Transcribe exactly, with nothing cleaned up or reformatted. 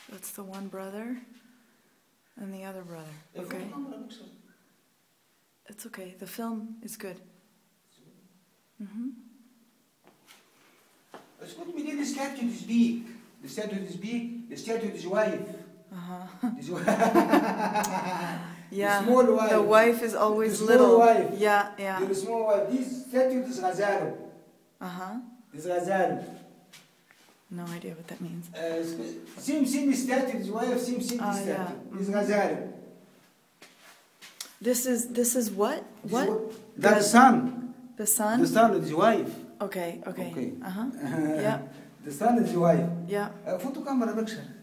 That's the one brother and the other brother. Okay. It's okay. The film is good. Mm-hmm. It's good we need the statue to speak. The statue to speak, the statue is wife. Uh-huh. Yeah. The small wife. The wife is always the little. Small wife. Yeah, yeah. The small wife. This statue is Ghazal. Uh-huh. This Ghazal. No idea what that means. Uh, same same statue, his wife, same same uh, statue. Yeah. This Ghazal. This is this is what? This what? what? That's the son. The son? The son of his wife. Okay, okay. Okay. Uh-huh. Yeah. The son is his wife. Yeah. Uh, photo camera picture.